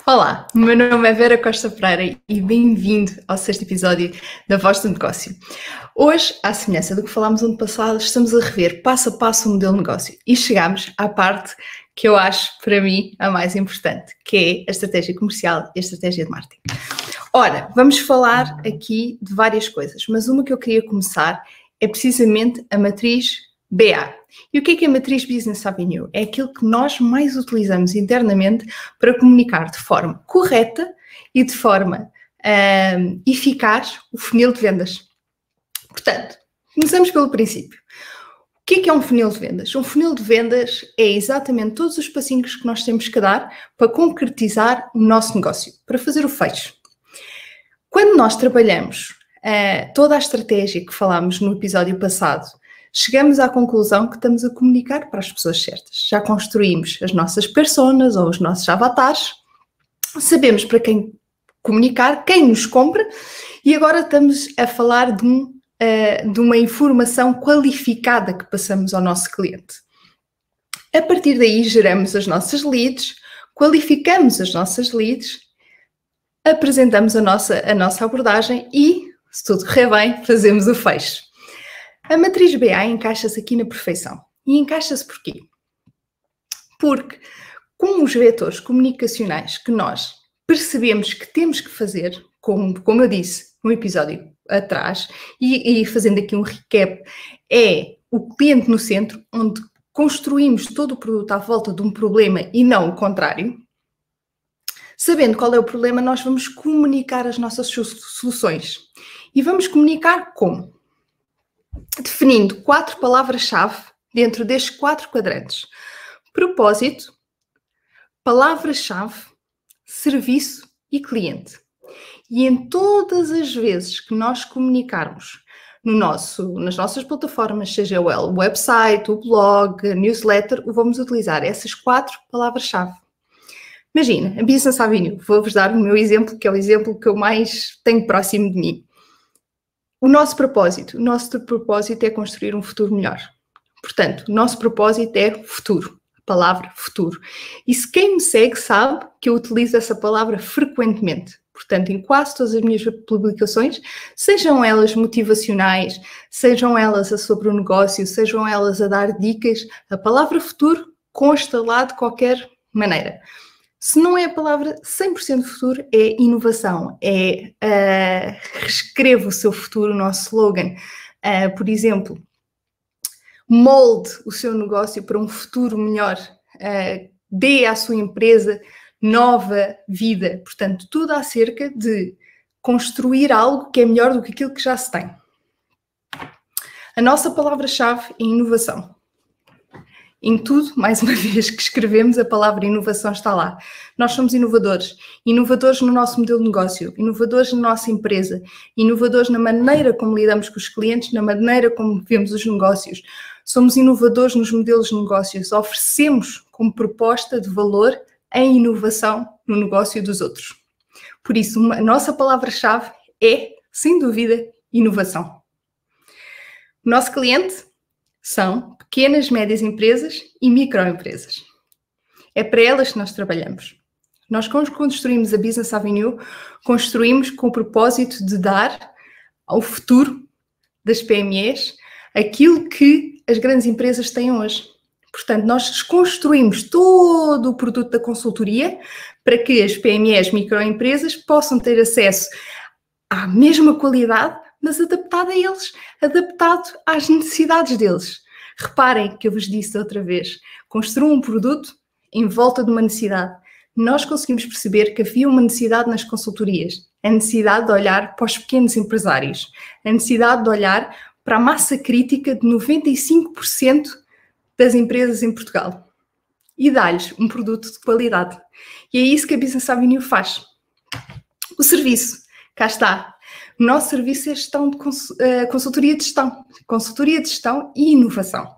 Olá, o meu nome é Vera Costa Pereira e bem-vindo ao sexto episódio da Voz do Negócio. Hoje, à semelhança do que falámos no ano passado, estamos a rever passo a passo o modelo de negócio e chegamos à parte que eu acho, para mim, a mais importante, que é a estratégia comercial e a estratégia de marketing. Ora, vamos falar aqui de várias coisas, mas uma que eu queria começar é precisamente a matriz BA. E o que é a matriz Business Avenue? É aquilo que nós mais utilizamos internamente para comunicar de forma correta e de forma eficaz o funil de vendas. Portanto, começamos pelo princípio. O que é um funil de vendas? Um funil de vendas é exatamente todos os passinhos que nós temos que dar para concretizar o nosso negócio, para fazer o fecho. Quando nós trabalhamos toda a estratégia que falámos no episódio passado, chegamos à conclusão que estamos a comunicar para as pessoas certas. Já construímos as nossas personas ou os nossos avatares, sabemos para quem comunicar, quem nos compra, e agora estamos a falar de uma informação qualificada que passamos ao nosso cliente. A partir daí geramos as nossas leads, qualificamos as nossas leads, apresentamos a nossa abordagem e, se tudo correr bem, fazemos o fecho. A matriz BA encaixa-se aqui na perfeição. E encaixa-se porquê? Porque com os vetores comunicacionais que nós percebemos que temos que fazer, como eu disse no episódio atrás, e fazendo aqui um recap, é o cliente no centro, onde construímos todo o produto à volta de um problema e não o contrário. Sabendo qual é o problema, nós vamos comunicar as nossas soluções. E vamos comunicar como? Definindo 4 palavras-chave dentro destes 4 quadrantes. Propósito, palavra-chave, serviço e cliente. E em todas as vezes que nós comunicarmos nas nossas plataformas, seja o website, o blog, a newsletter, vamos utilizar essas 4 palavras-chave. Imagina, a Business Avenue. Vou-vos dar o meu exemplo, que é o exemplo que eu mais tenho próximo de mim. O nosso propósito é construir um futuro melhor. Portanto, o nosso propósito é futuro, a palavra futuro. E se quem me segue sabe que eu utilizo essa palavra frequentemente. Portanto, em quase todas as minhas publicações, sejam elas motivacionais, sejam elas sobre o negócio, sejam elas a dar dicas, a palavra futuro consta lá de qualquer maneira. Se não é a palavra 100% futuro, é inovação, reescreva o seu futuro, o nosso slogan. Por exemplo, molde o seu negócio para um futuro melhor, dê à sua empresa nova vida. Portanto, tudo acerca de construir algo que é melhor do que aquilo que já se tem. A nossa palavra-chave é inovação. Em tudo, mais uma vez que escrevemos, a palavra inovação está lá. Nós somos inovadores. Inovadores no nosso modelo de negócio, inovadores na nossa empresa, inovadores na maneira como lidamos com os clientes, na maneira como vemos os negócios. Somos inovadores nos modelos de negócios. Oferecemos como proposta de valor a inovação no negócio dos outros. Por isso, a nossa palavra-chave é, sem dúvida, inovação. O nosso cliente são pequenas, médias empresas e microempresas. É para elas que nós trabalhamos. Nós, quando construímos a Business Avenue, construímos com o propósito de dar ao futuro das PMEs aquilo que as grandes empresas têm hoje. Portanto, nós construímos todo o produto da consultoria para que as PMEs, microempresas, possam ter acesso à mesma qualidade, mas adaptado a eles, adaptado às necessidades deles. Reparem que eu vos disse outra vez, construam um produto em volta de uma necessidade. Nós conseguimos perceber que havia uma necessidade nas consultorias, a necessidade de olhar para os pequenos empresários, a necessidade de olhar para a massa crítica de 95% das empresas em Portugal e dar-lhes um produto de qualidade. E é isso que a Business Avenue faz. O serviço, cá está. O nosso serviço é gestão de consultoria de gestão e inovação.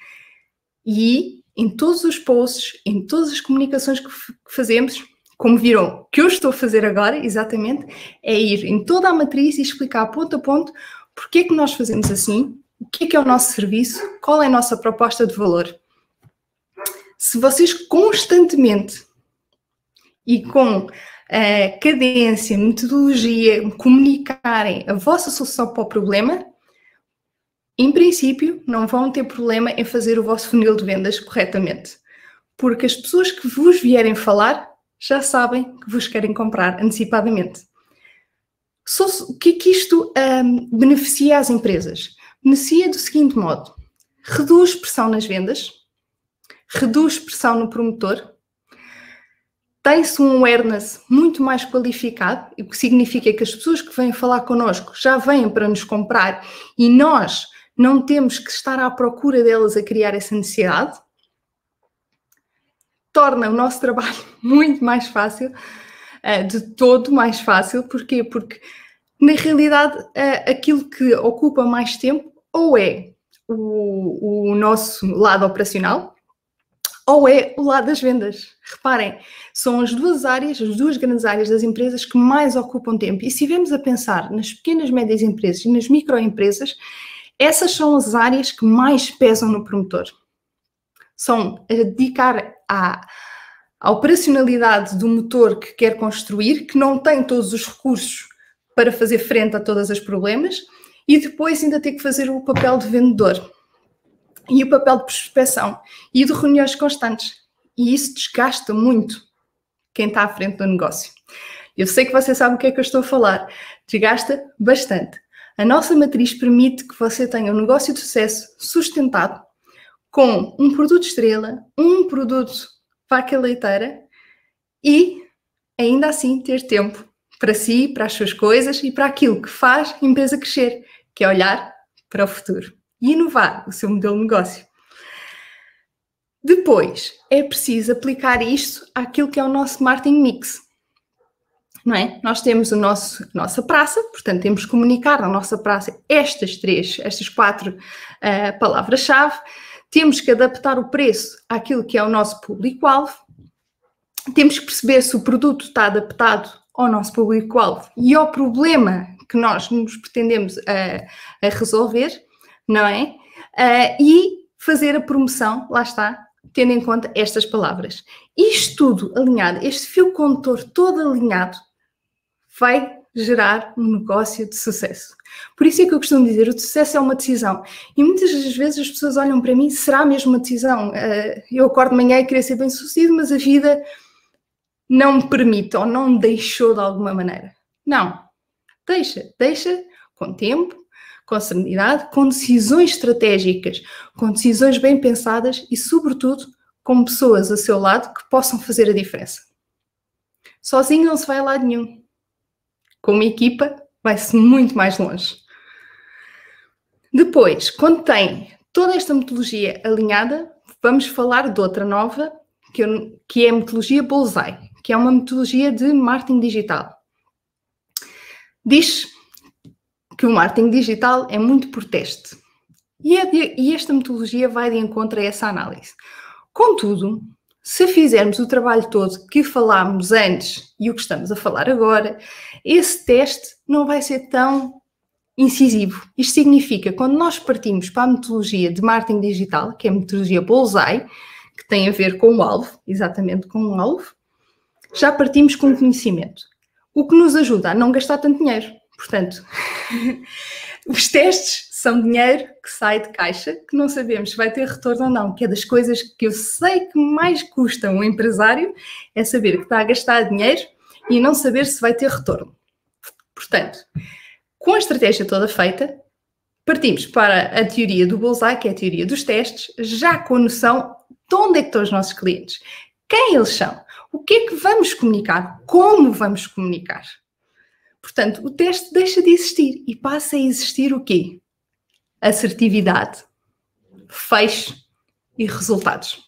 E em todos os posts, em todas as comunicações que fazemos, como viram que eu estou a fazer agora, exatamente, é ir em toda a matriz e explicar ponto a ponto porque é que nós fazemos assim, o que é o nosso serviço, qual é a nossa proposta de valor. Se vocês constantemente e com cadência, metodologia, comunicarem a vossa solução para o problema, em princípio, não vão ter problema em fazer o vosso funil de vendas corretamente. Porque as pessoas que vos vierem falar já sabem que vos querem comprar antecipadamente. O que é que isto beneficia às empresas? Beneficia do seguinte modo: reduz pressão nas vendas, reduz pressão no promotor, tem-se um awareness muito mais qualificado, o que significa que as pessoas que vêm falar connosco já vêm para nos comprar e nós não temos que estar à procura delas a criar essa necessidade. Torna o nosso trabalho muito mais fácil, de todo mais fácil. Porquê? Porque, na realidade, aquilo que ocupa mais tempo ou é o nosso lado operacional ou é o lado das vendas. Reparem, são as duas grandes áreas das empresas que mais ocupam tempo. E se estivermos a pensar nas pequenas, médias empresas e nas microempresas, essas são as áreas que mais pesam no promotor. São a dedicar à operacionalidade do motor que quer construir, que não tem todos os recursos para fazer frente a todos os problemas, e depois ainda ter que fazer o papel de vendedor e o papel de prospecção e de reuniões constantes. E isso desgasta muito quem está à frente do negócio. Eu sei que você sabe o que é que eu estou a falar. Desgasta bastante. A nossa matriz permite que você tenha um negócio de sucesso sustentado, com um produto estrela, um produto vaca leiteira e ainda assim ter tempo para si, para as suas coisas e para aquilo que faz a empresa crescer, que é olhar para o futuro e inovar o seu modelo de negócio. Depois, é preciso aplicar isto àquilo que é o nosso marketing mix. Não é? Nós temos a nossa praça, portanto, temos que comunicar na nossa praça estas 4 palavras-chave. Temos que adaptar o preço àquilo que é o nosso público-alvo. Temos que perceber se o produto está adaptado ao nosso público-alvo e ao problema que nós nos pretendemos a resolver, não é? E fazer a promoção, lá está, tendo em conta estas palavras. Isto tudo alinhado, este fio condutor todo alinhado, vai gerar um negócio de sucesso. Por isso é que eu costumo dizer, o sucesso é uma decisão. E muitas das vezes as pessoas olham para mim, será mesmo uma decisão? Eu acordo de manhã e queria ser bem-sucedido, mas a vida não me permite ou não me deixou de alguma maneira. Não. Deixa com tempo, com serenidade, com decisões estratégicas, com decisões bem pensadas e, sobretudo, com pessoas a seu lado que possam fazer a diferença. Sozinho não se vai a lado nenhum. Com uma equipa, vai-se muito mais longe. Depois, quando tem toda esta metodologia alinhada, vamos falar de outra nova, que é a metodologia Bullseye, que é uma metodologia de marketing digital. Diz que o marketing digital é muito por teste. E esta metodologia vai de encontro a essa análise. Contudo, se fizermos o trabalho todo que falámos antes e o que estamos a falar agora, esse teste não vai ser tão incisivo. Isto significa, quando nós partimos para a metodologia de marketing digital, que é a metodologia Bullseye, que tem a ver com o alvo, exatamente com o alvo, já partimos com conhecimento. O que nos ajuda a não gastar tanto dinheiro. Portanto, os testes são dinheiro que sai de caixa, que não sabemos se vai ter retorno ou não, que é das coisas que eu sei que mais custa um empresário, é saber que está a gastar dinheiro e não saber se vai ter retorno. Portanto, com a estratégia toda feita, partimos para a teoria do Bullseye, que é a teoria dos testes, já com a noção de onde é que estão os nossos clientes, quem eles são, o que é que vamos comunicar, como vamos comunicar. Portanto, o teste deixa de existir e passa a existir o quê? Assertividade, fecho e resultados.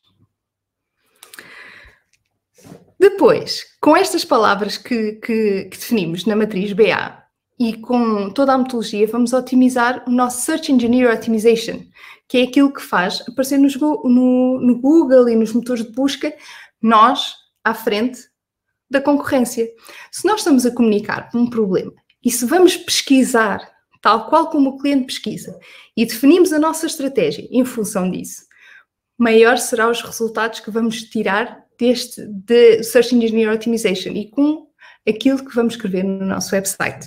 Depois, com estas palavras que definimos na matriz BA e com toda a metodologia, vamos otimizar o nosso Search Engine Optimization, que é aquilo que faz aparecer no Google e nos motores de busca, nós à frente da concorrência. Se nós estamos a comunicar um problema e se vamos pesquisar, tal qual como o cliente pesquisa, e definimos a nossa estratégia em função disso, maior serão os resultados que vamos tirar de Search Engine Optimization e com aquilo que vamos escrever no nosso website.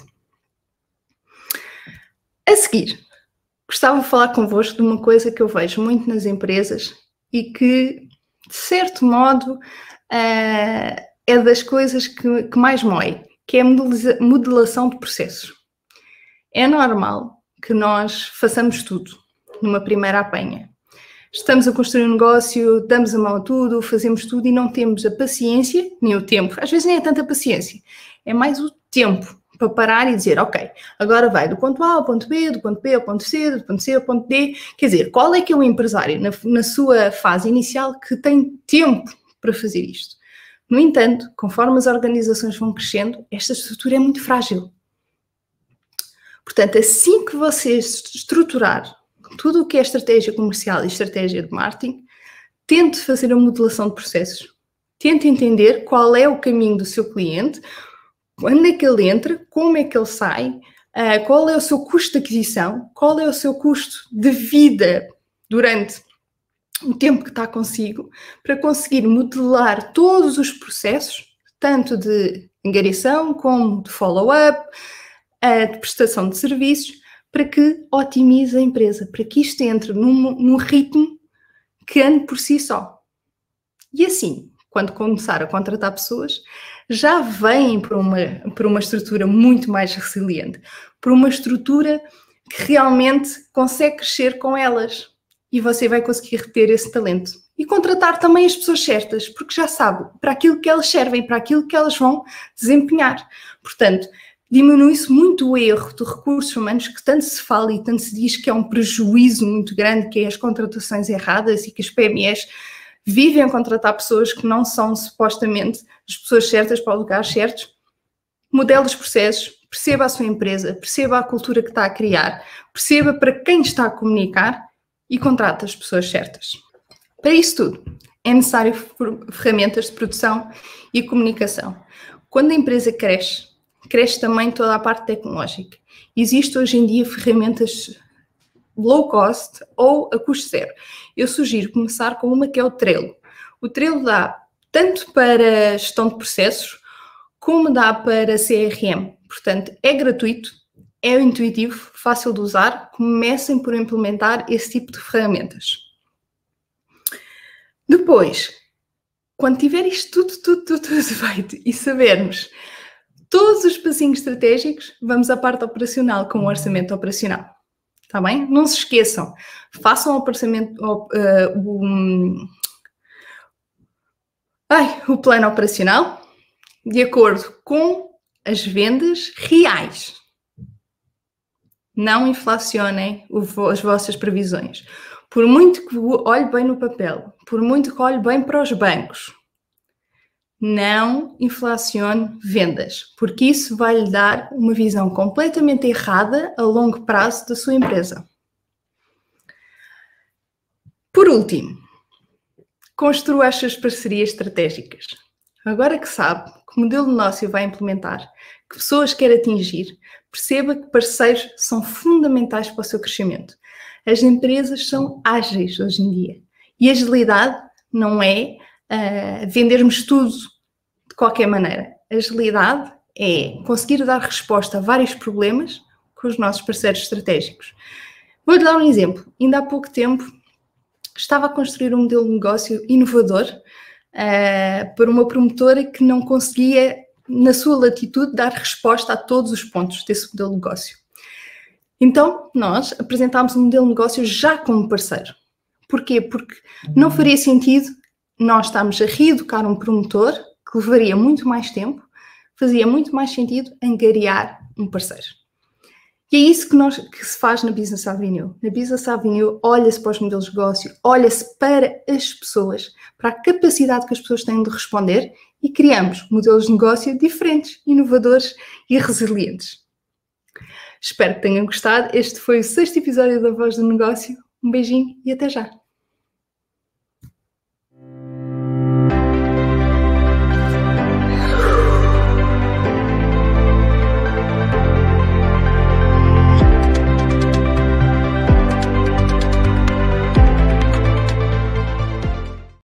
A seguir, gostava de falar convosco de uma coisa que eu vejo muito nas empresas e que, de certo modo, é das coisas que mais mói, que é a modelação de processos. É normal que nós façamos tudo numa primeira apanha. Estamos a construir um negócio, damos a mão a tudo, fazemos tudo e não temos a paciência, nem o tempo. Às vezes nem é tanta paciência, é mais o tempo para parar e dizer, ok, agora vai do ponto A ao ponto B, do ponto B ao ponto C, do ponto C ao ponto D. Quer dizer, qual é que é o empresário na sua fase inicial que tem tempo para fazer isto? No entanto, conforme as organizações vão crescendo, esta estrutura é muito frágil. Portanto, assim que você estruturar tudo o que é estratégia comercial e estratégia de marketing, tente fazer a modelação de processos. Tente entender qual é o caminho do seu cliente, quando é que ele entra, como é que ele sai, qual é o seu custo de aquisição, qual é o seu custo de vida durante o tempo que está consigo, para conseguir modelar todos os processos, tanto de angariação como de follow-up, de prestação de serviços, para que otimize a empresa, para que isto entre num ritmo que ande por si só. E assim, quando começar a contratar pessoas, já vêm para uma estrutura muito mais resiliente, para uma estrutura que realmente consegue crescer com elas. E você vai conseguir reter esse talento. E contratar também as pessoas certas, porque já sabe para aquilo que elas servem, para aquilo que elas vão desempenhar. Portanto, diminui-se muito o erro de recursos humanos que tanto se fala e tanto se diz que é um prejuízo muito grande, que é as contratações erradas e que as PMEs vivem a contratar pessoas que não são supostamente as pessoas certas para os lugares certos. Modele os processos, perceba a sua empresa, perceba a cultura que está a criar, perceba para quem está a comunicar e contrate as pessoas certas. Para isso tudo, é necessário ferramentas de produção e comunicação. Quando a empresa cresce também toda a parte tecnológica. Existem hoje em dia ferramentas low cost ou a custo zero. Eu sugiro começar com uma que é o Trello. O Trello dá tanto para gestão de processos, como dá para CRM. Portanto, é gratuito, é intuitivo, fácil de usar. Comecem por implementar esse tipo de ferramentas. Depois, quando tiver isto tudo feito e sabermos todos os passinhos estratégicos, vamos à parte operacional com o orçamento operacional. Está bem? Não se esqueçam, façam o plano operacional de acordo com as vendas reais. Não inflacionem as vossas previsões. Por muito que olhe bem no papel, por muito que olhe bem para os bancos, não inflacione vendas, porque isso vai lhe dar uma visão completamente errada a longo prazo da sua empresa. Por último, construa as suas parcerias estratégicas. Agora que sabe que modelo de negócio vai implementar, que pessoas quer atingir, perceba que parceiros são fundamentais para o seu crescimento. As empresas são ágeis hoje em dia e agilidade não é vendermos tudo de qualquer maneira. Agilidade é conseguir dar resposta a vários problemas com os nossos parceiros estratégicos. Vou-lhe dar um exemplo. Ainda há pouco tempo estava a construir um modelo de negócio inovador para uma promotora que não conseguia, na sua latitude, dar resposta a todos os pontos desse modelo de negócio. Então, nós apresentámos um modelo de negócio já como parceiro. Porquê? Porque não faria sentido nós estarmos a reeducar um promotor, que levaria muito mais tempo, fazia muito mais sentido angariar um parceiro. E é isso que se faz na Business Avenue. Na Business Avenue, olha-se para os modelos de negócio, olha-se para as pessoas, para a capacidade que as pessoas têm de responder e criamos modelos de negócio diferentes, inovadores e resilientes. Espero que tenham gostado. Este foi o 6º episódio da Voz do Negócio. Um beijinho e até já!